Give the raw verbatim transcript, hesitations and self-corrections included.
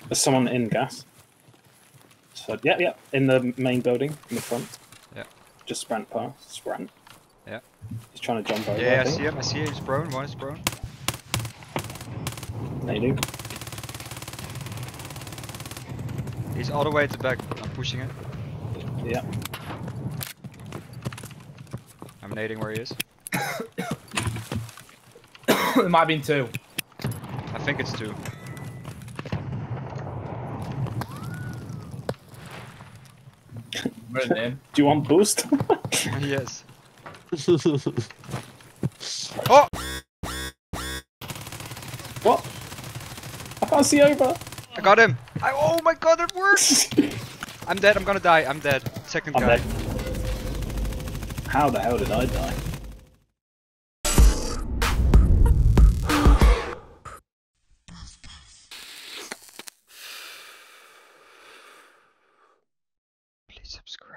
There's someone in gas. So yeah, yeah, in the main building, in the front. Yeah. Just sprint past. Sprint. Yeah. He's trying to jump over. Yeah, I, I think. see him. I see him. He's prone. One is prone. Nading. He's all the way at the back. I'm pushing it. Yeah. I'm nading where he is. It might have been two. I think it's two. Where's him? Do you want boost? Yes. Oh! What? I can't see over. I got him! I, oh my god, it worked! I'm dead, I'm gonna die, I'm dead. Second I'm guy. dead. How the hell did I die? Please subscribe.